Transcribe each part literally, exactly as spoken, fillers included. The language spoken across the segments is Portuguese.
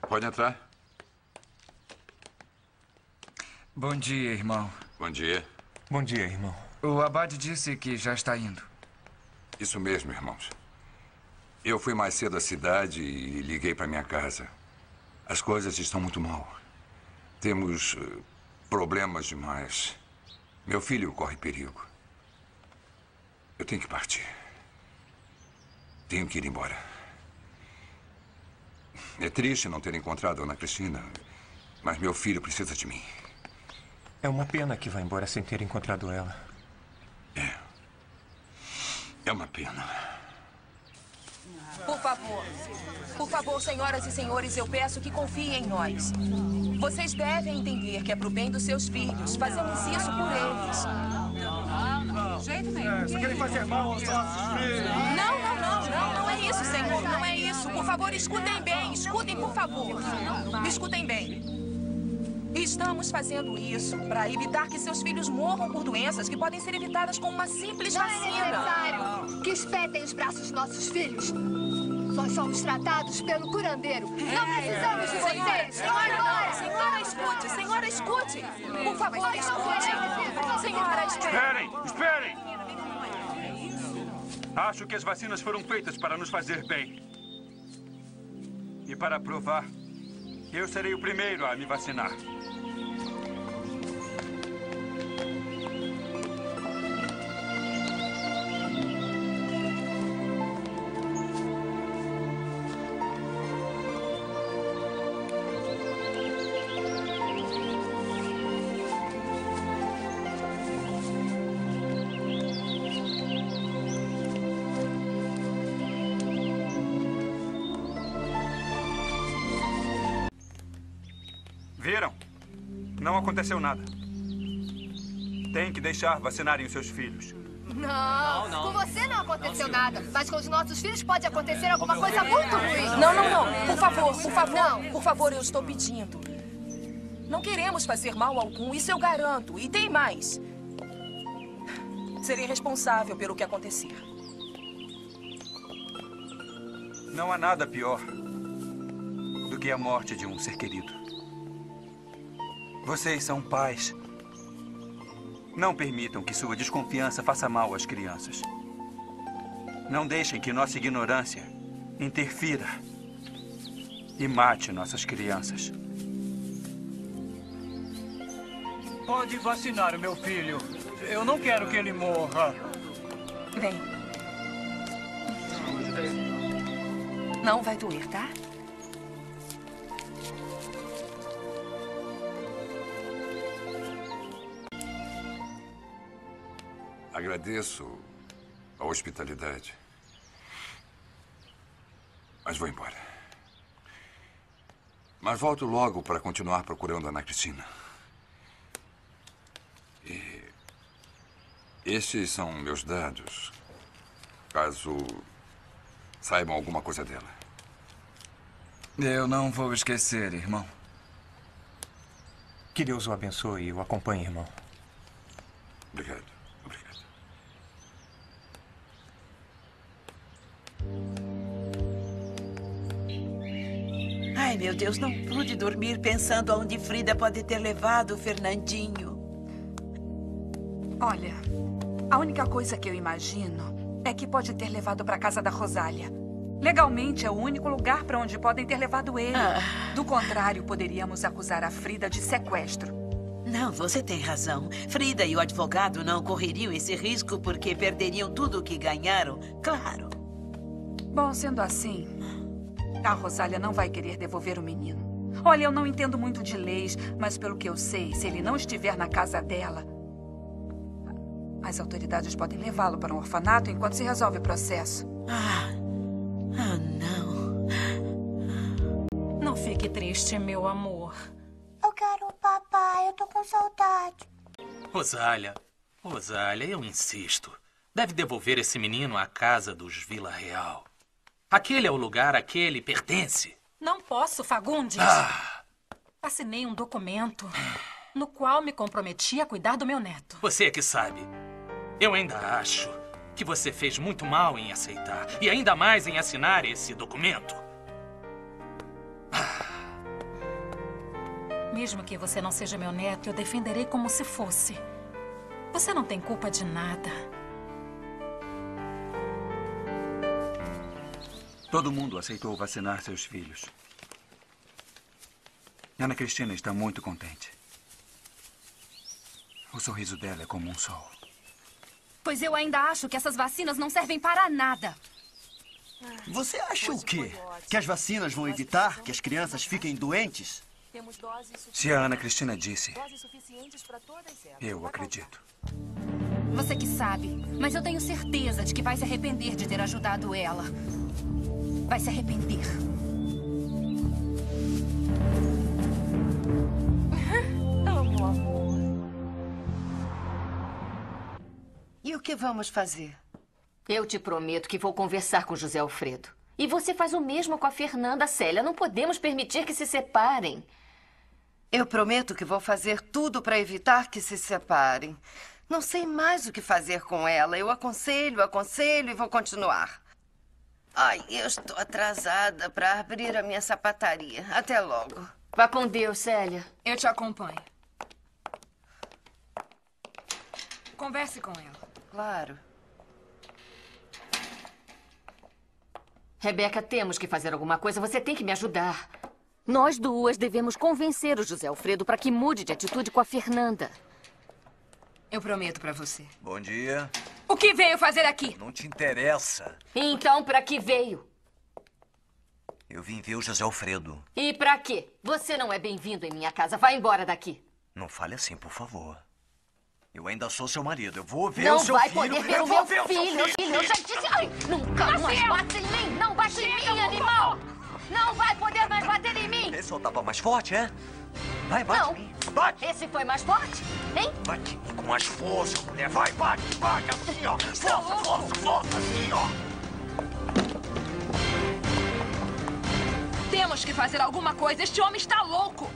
Pode entrar. Bom dia, irmão. Bom dia. Bom dia, irmão. O abade disse que já está indo. Isso mesmo, irmãos. Eu fui mais cedo à cidade e liguei para minha casa. As coisas estão muito mal. Temos uh, problemas demais. Meu filho corre perigo. Eu tenho que partir. Tenho que ir embora. É triste não ter encontrado a Ana Cristina, mas meu filho precisa de mim. É uma pena que vá embora sem ter encontrado ela. É. É uma pena. Por favor. Por favor, senhoras e senhores, eu peço que confiem em nós. Vocês devem entender que é pro bem dos seus filhos. Fazemos isso por eles. De jeito nenhum. Vocês querem fazer mal aos nossos filhos? Não, não, não, não, não é isso, senhor. Não é isso. Por favor, escutem bem. Escutem, por favor. Escutem bem. Estamos fazendo isso para evitar que seus filhos morram por doenças que podem ser evitadas com uma simples Não vacina. é necessário que espetem os braços dos nossos filhos. Nós somos tratados pelo curandeiro. Não precisamos de Senhora, vocês. senhora, não. Senhora, escute. Senhora, escute. Por favor, escute. Senhora, espere. Esperem, esperem. Acho que as vacinas foram feitas para nos fazer bem. E para provar, eu serei o primeiro a me vacinar. Viram? Não aconteceu nada. Tem que deixar vacinarem os seus filhos. Não, não. Com você não aconteceu nada. Mas com os nossos filhos pode acontecer alguma coisa muito ruim. Não, não, não. Por favor, por favor. Não. Por favor, eu estou pedindo. Não queremos fazer mal algum, isso eu garanto. E tem mais. Serei responsável pelo que acontecer. Não há nada pior do que a morte de um ser querido. Vocês são pais. Não permitam que sua desconfiança faça mal às crianças. Não deixem que nossa ignorância interfira e mate nossas crianças. Pode vacinar o meu filho. Eu não quero que ele morra. Vem. Não vai doer, tá? Agradeço a hospitalidade, mas vou embora. Mas volto logo para continuar procurando a Ana Cristina. E estes são meus dados, caso saibam alguma coisa dela. Eu não vou esquecer, irmão. Que Deus o abençoe e o acompanhe, irmão. Obrigado. Obrigado. Ai, meu Deus, não pude dormir pensando aonde Frida pode ter levado o Fernandinho. Olha, a única coisa que eu imagino é que pode ter levado para casa da Rosália. Legalmente, é o único lugar para onde podem ter levado ele. Ah. Do contrário, poderíamos acusar a Frida de sequestro. Não, você tem razão. Frida e o advogado não correriam esse risco porque perderiam tudo o que ganharam, claro. Bom, sendo assim, a Rosália não vai querer devolver o menino. Olha, eu não entendo muito de leis, mas pelo que eu sei, se ele não estiver na casa dela, as autoridades podem levá-lo para um orfanato enquanto se resolve o processo. Ah, ah, não. Não fique triste, meu amor. Eu quero o papai, eu tô com saudade. Rosália, Rosália, eu insisto. Deve devolver esse menino à casa dos Vila Real. Aquele é o lugar a que ele pertence. Não posso, Fagundes. Ah. Assinei um documento no qual me comprometi a cuidar do meu neto. Você é que sabe. Eu ainda acho que você fez muito mal em aceitar. E ainda mais em assinar esse documento. Ah. Mesmo que você não seja meu neto, eu defenderei como se fosse. Você não tem culpa de nada. Todo mundo aceitou vacinar seus filhos. Ana Cristina está muito contente. O sorriso dela é como um sol. Pois eu ainda acho que essas vacinas não servem para nada. Você acha o quê? Que as vacinas vão evitar que as crianças fiquem doentes? Se a Ana Cristina disse, eu acredito. Você que sabe, mas eu tenho certeza de que vai se arrepender de ter ajudado ela. Vai se arrepender. Oh, meu amor. E o que vamos fazer? Eu te prometo que vou conversar com José Alfredo. E você faz o mesmo com a Fernanda, Célia. Não podemos permitir que se separem. Eu prometo que vou fazer tudo para evitar que se separem. Não sei mais o que fazer com ela. Eu aconselho, aconselho e vou continuar. Ai, eu estou atrasada para abrir a minha sapataria. Até logo. Vá com Deus, Célia. Eu te acompanho. Converse com ela. Claro. Rebeca, temos que fazer alguma coisa. Você tem que me ajudar. Nós duas devemos convencer o José Alfredo para que mude de atitude com a Fernanda. Eu prometo para você. Bom dia. O que veio fazer aqui? Não te interessa. Então, para que veio? Eu vim ver o José Alfredo. E para quê? Você não é bem-vindo em minha casa. Vá embora daqui. Não fale assim, por favor. Eu ainda sou seu marido. Eu vou ver não o seu vai filho. Poder ver eu o vou meu ver filho, o seu filho. filho. Eu já disse... Ai, nunca mais bate em mim. Não bate em mim, animal. Não vai poder mais bater em mim. Esse é o tapa mais forte, é? Vai, bate não. em mim. Bate. Esse foi mais forte, hein? Bate em mim com mais força, mulher. Vai, bate, bate. Assim, ó. Força, força, força. Assim, ó. Temos que fazer alguma coisa. Este homem está louco.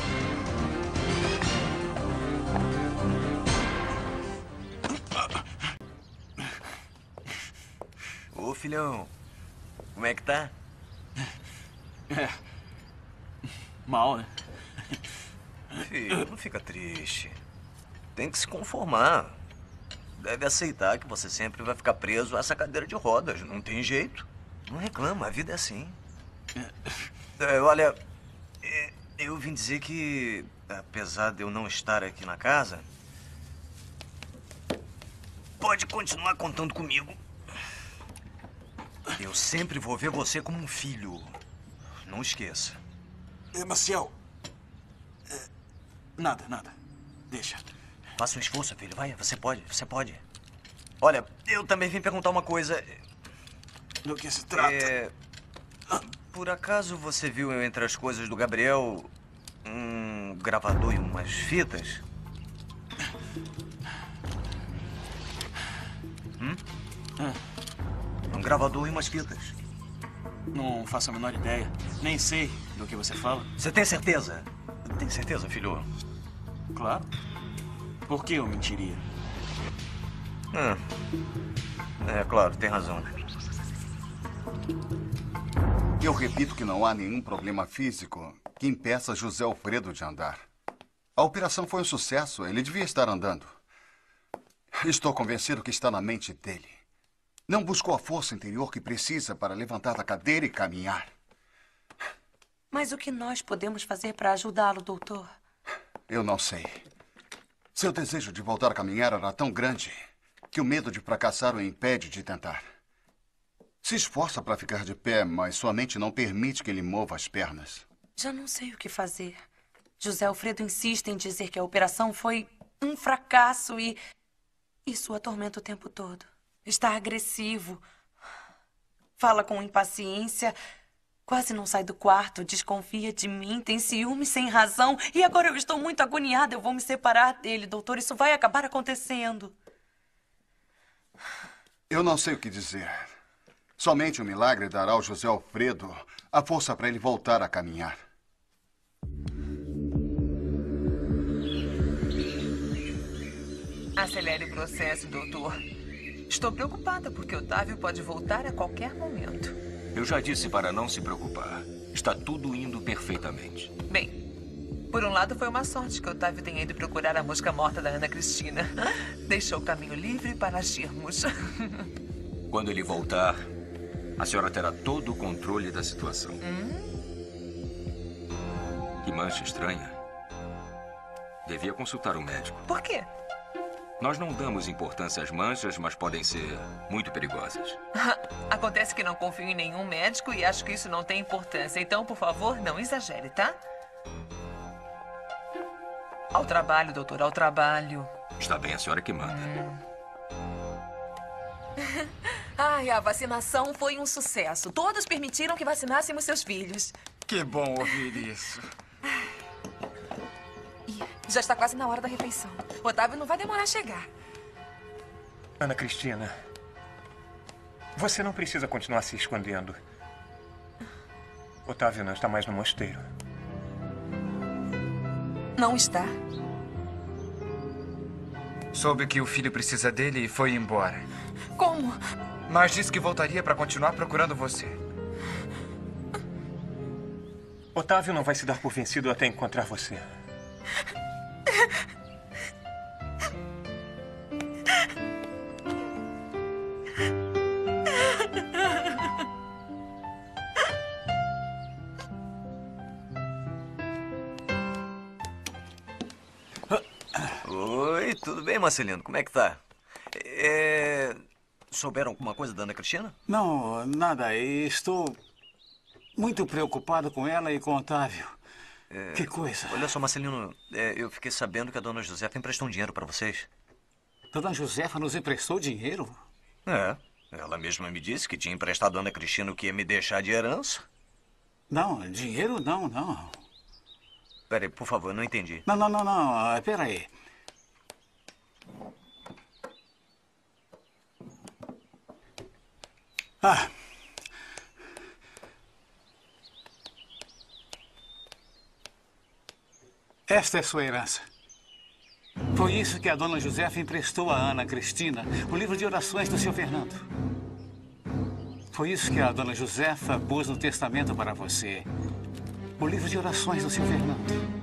Ô, filhão. Como é que tá? É. Mal, né? Filho, não fica triste. Tem que se conformar. Deve aceitar que você sempre vai ficar preso a essa cadeira de rodas. Não tem jeito. Não reclama, a vida é assim. É, olha, é, eu vim dizer que, apesar de eu não estar aqui na casa, pode continuar contando comigo. Eu sempre vou ver você como um filho. Não esqueça. É, Maciel. É, nada, nada. Deixa. Faça um esforço, filho. Vai, você pode, você pode. Olha, eu também vim perguntar uma coisa. Do que se trata? É... Por acaso você viu entre as coisas do Gabriel um gravador e umas fitas? Hum? É. Um gravador e umas fitas. Não faço a menor ideia. Nem sei do que você fala. Você tem certeza? Tem certeza, filho? Claro. Por que eu mentiria? É, é claro, tem razão. Eu repito que não há nenhum problema físico que impeça José Alfredo de andar. A operação foi um sucesso. Ele devia estar andando. Estou convencido que está na mente dele. Não buscou a força interior que precisa para levantar da cadeira e caminhar. Mas o que nós podemos fazer para ajudá-lo, doutor? Eu não sei. Seu desejo de voltar a caminhar era tão grande que o medo de fracassar o impede de tentar. Se esforça para ficar de pé, mas sua mente não permite que ele mova as pernas. Já não sei o que fazer. José Alfredo insiste em dizer que a operação foi um fracasso e... Isso o atormenta o tempo todo. Está agressivo. Fala com impaciência. Quase não sai do quarto. Desconfia de mim. Tem ciúme sem razão. E agora eu estou muito agoniada. Eu vou me separar dele, doutor. Isso vai acabar acontecendo. Eu não sei o que dizer. Somente o milagre dará ao José Alfredo a força para ele voltar a caminhar. Acelere o processo, doutor. Estou preocupada porque Otávio pode voltar a qualquer momento. Eu já disse para não se preocupar. Está tudo indo perfeitamente. Bem, Por um lado, foi uma sorte que o Otávio tenha ido procurar a mosca morta da Ana Cristina. Deixou o caminho livre para agirmos. Quando ele voltar, a senhora terá todo o controle da situação. Hum? Que mancha estranha. Devia consultar o médico. Por quê? Nós não damos importância às manchas, mas podem ser muito perigosas. Acontece que não confio em nenhum médico e acho que isso não tem importância. Então, por favor, não exagere, tá? Ao trabalho, doutor, ao trabalho. Está bem, a senhora que manda. Hum. Ai, a vacinação foi um sucesso. Todos permitiram que vacinássemos seus filhos. Que bom ouvir isso. Já está quase na hora da refeição. Otávio não vai demorar a chegar. Ana Cristina, você não precisa continuar se escondendo. Otávio não está mais no mosteiro. Não está. Soube que o filho precisa dele e foi embora. Como? Mas disse que voltaria para continuar procurando você. Otávio não vai se dar por vencido até encontrar você. Oi, tudo bem, Marcelino? Como é que tá? É... Souberam alguma coisa da Ana Cristina? Não, nada. Estou muito preocupado com ela e com o Otávio. É... Que coisa. Olha só, Marcelino, é, eu fiquei sabendo que a dona Josefa emprestou um dinheiro para vocês. Dona Josefa nos emprestou dinheiro? É, ela mesma me disse que tinha emprestado a Ana Cristina o que ia me deixar de herança. Não, dinheiro não, não. Peraí, por favor, não entendi. Não, não, não, não. Peraí. Ah. Esta é sua herança. Foi isso que a dona Josefa emprestou a Ana Cristina, o livro de orações do seu Fernando. Foi isso que a dona Josefa pôs no testamento para você, o livro de orações do seu Fernando.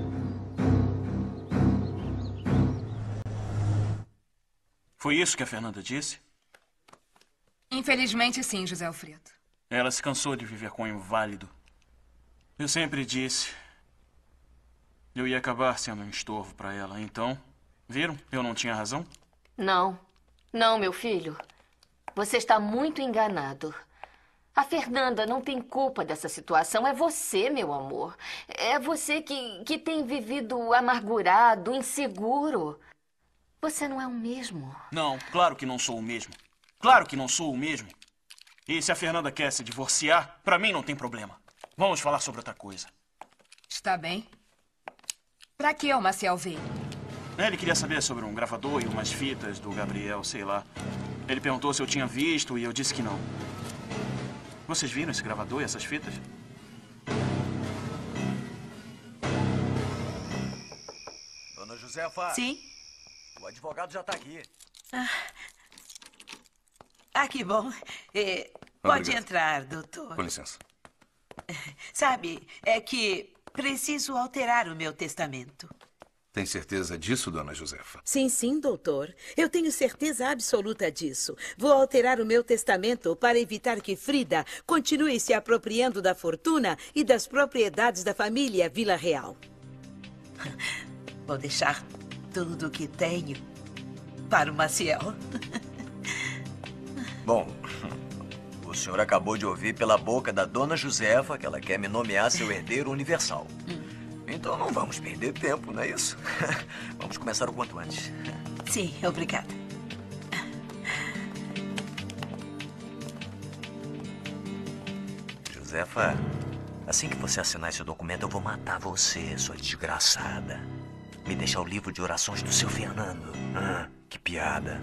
Foi isso que a Fernanda disse? Infelizmente, sim, José Alfredo. Ela se cansou de viver com um inválido. Eu sempre disse... Eu ia acabar sendo um estorvo para ela. Então, viram? Eu não tinha razão? Não. Não, meu filho. Você está muito enganado. A Fernanda não tem culpa dessa situação. É você, meu amor. É você que, que tem vivido amargurado, inseguro. Você não é o mesmo. Não, claro que não sou o mesmo. Claro que não sou o mesmo. E se a Fernanda quer se divorciar, para mim não tem problema. Vamos falar sobre outra coisa. Está bem. Pra que o Maciel veio? Ele queria saber sobre um gravador e umas fitas do Gabriel, sei lá. Ele perguntou se eu tinha visto e eu disse que não. Vocês viram esse gravador e essas fitas? Dona Josefa. Sim? O advogado já está aqui. Ah, ah que bom. É, pode Obrigado. entrar, doutor. Com licença. Sabe, é que preciso alterar o meu testamento. Tem certeza disso, dona Josefa? Sim, sim, doutor. Eu tenho certeza absoluta disso. Vou alterar o meu testamento para evitar que Frida continue se apropriando da fortuna e das propriedades da família Vila Real. Vou deixar tudo o que tenho para o Maciel. Bom, o senhor acabou de ouvir pela boca da dona Josefa que ela quer me nomear seu herdeiro universal. Então não vamos perder tempo, não é isso? Vamos começar o quanto antes. Sim, obrigada. Josefa, assim que você assinar esse documento, eu vou matar você, sua desgraçada. Me deixar o livro de orações do seu Fernando. Ah, que piada.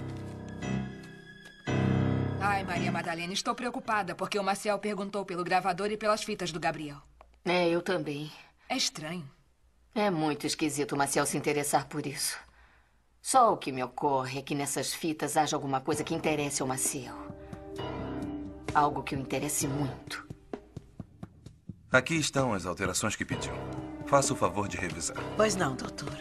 Ai, Maria Madalena, estou preocupada porque o Maciel perguntou pelo gravador e pelas fitas do Gabriel. É, eu também. É estranho. É muito esquisito o Maciel se interessar por isso. Só o que me ocorre é que nessas fitas haja alguma coisa que interesse ao Maciel. Algo que o interesse muito. Aqui estão as alterações que pediu. Faça o favor de revisar. Pois não, doutor.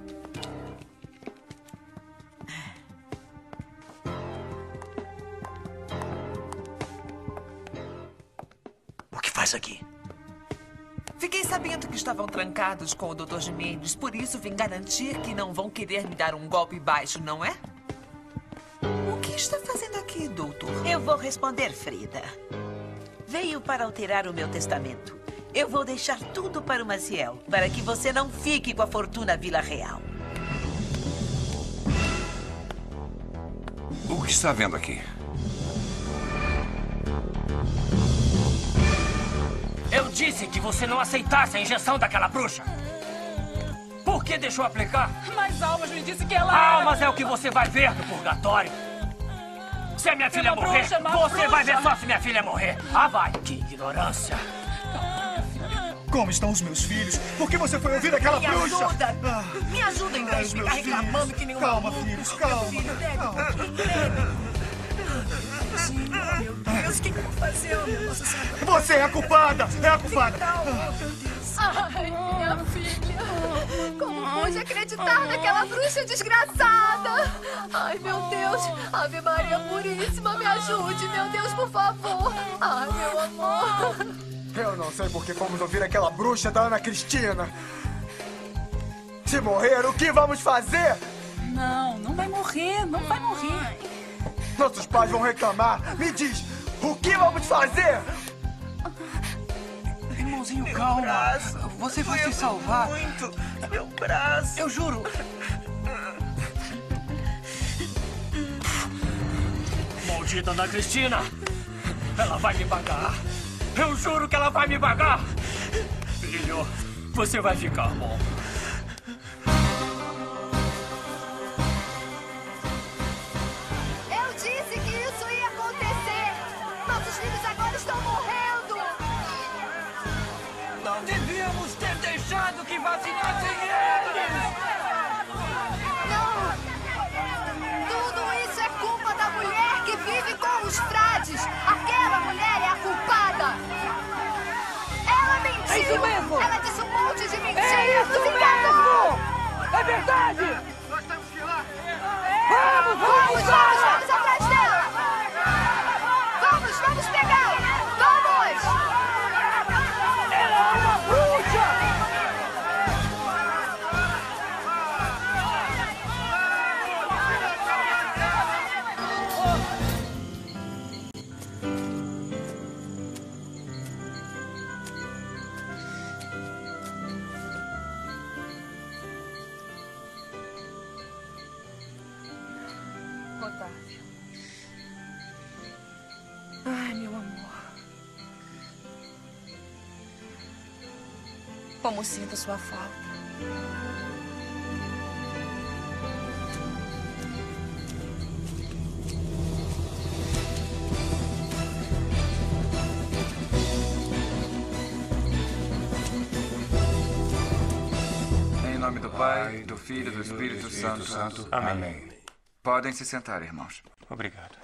O que faz aqui? Fiquei sabendo que estavam trancados com o doutor Jimenez, por isso vim garantir que não vão querer me dar um golpe baixo, não é? O que está fazendo aqui, doutor? Eu vou responder, Frida. Veio para alterar o meu testamento. Eu vou deixar tudo para o Maciel, para que você não fique com a fortuna Vila Real. O que está vendo aqui? Eu disse que você não aceitasse a injeção daquela bruxa. Por que deixou aplicar? Mas Almas me disse que ela Almas é o que você vai ver no purgatório. Se a minha filha uma morrer, bruxa, uma você bruxa. vai ver só se minha filha morrer. Ah, vai. Que ignorância. Como estão os meus filhos? Por que você foi ouvir aquela Me bruxa? ajuda. Me ajuda em Ai, vez de ficar meus reclamando filhos. que nenhum Calma, maluco. filhos, calma. Meu filho deve, deve. Meu Deus, o que que eu vou fazer, oh, meu Nossa Senhora? Você é a culpada! É a culpada! Ai, minha filha. Como pude acreditar naquela bruxa desgraçada? Ai, meu Deus. Ave Maria Puríssima, me ajude, meu Deus, por favor. Ai, meu amor. Eu não sei por que fomos ouvir aquela bruxa da Ana Cristina. Se morrer, o que vamos fazer? Não, não vai morrer, não vai morrer. Nossos pais vão reclamar. Me diz, o que vamos fazer? Irmãozinho, calma. Braço. Você vai se salvar. Muito. Meu braço. Eu juro. Maldita Ana Cristina. Ela vai me pagar. Eu juro que ela vai me pagar. Filho, você vai ficar bom. Eu disse que isso ia acontecer. Nossos filhos agora estão morrendo. Não devíamos ter deixado que vacinassem eles. Não. Tudo isso é culpa da mulher que vive com os frades. Aquela mulher é a culpada. Ela mentiu. É isso mesmo. Ela disse um monte de mentiras. É isso nos enganou. mesmo. É verdade. Nós temos que ir lá. Vamos, Vamos, vamos, vamos atrás dela. Vamos, vamos pegar. Vamos. Ela é uma bruxa. Otávio. Ai, meu amor. Como sinto sua falta. Em nome do Pai, do Filho e do Espírito Santo. Amém. Podem se sentar, irmãos. Obrigado.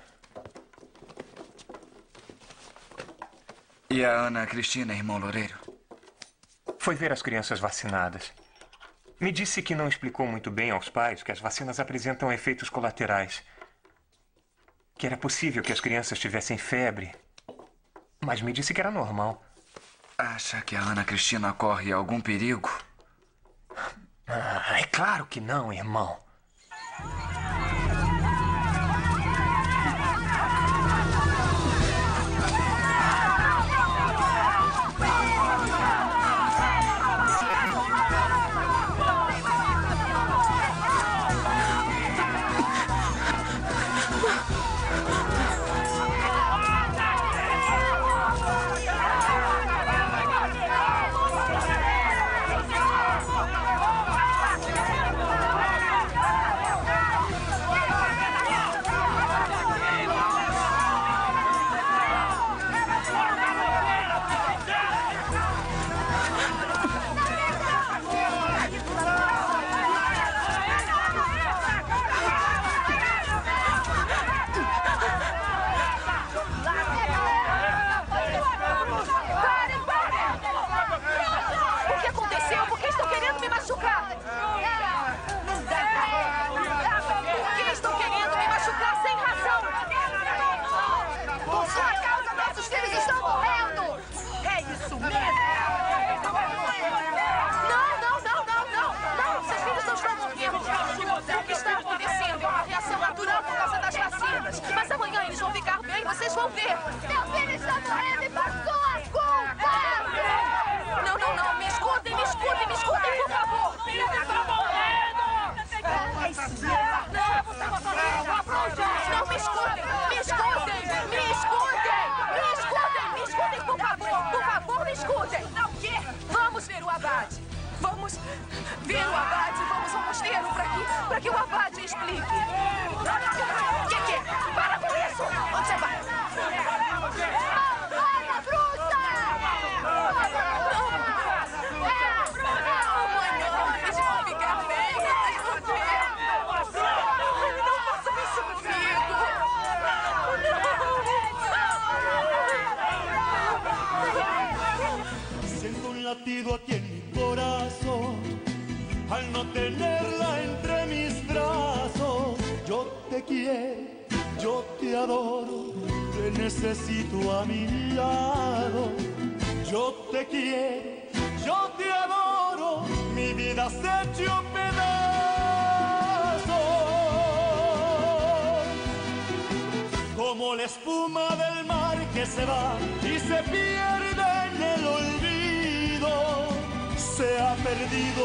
E a Ana Cristina, irmão Loureiro? Foi ver as crianças vacinadas. Me disse que não explicou muito bem aos pais que as vacinas apresentam efeitos colaterais. Que era possível que as crianças tivessem febre. Mas me disse que era normal. Acha que a Ana Cristina corre algum perigo? Ah, é claro que não, irmão. vão ver. Meu filho está morrendo e por sua culpa! Não, não, não. Me escutem, me escutem, me escutem, por favor. Filho está morrendo! Não, você não vai Não, me escutem, me escutem, me escutem, me escutem, me escutem, por favor, por favor, me escutem. Não, o quê? Vamos ver o abade. Vamos ver o abade, vamos, vamos tê-lo para que, para que o abade explique. O que, que é? Para com isso! Onde você vai? Malvada bruxa! Eles vão ficar bem, eu tenho ver. Não faça isso comigo. Siento un latido aquí en mi corazón al no tenerla entre mis brazos. Yo te quiero, yo te adoro, te necesito a mi lado. Yo te quiero, yo te adoro, mi vida se echó pedazos. Como la espuma del mar que se va y se pierde en el olvido, se ha perdido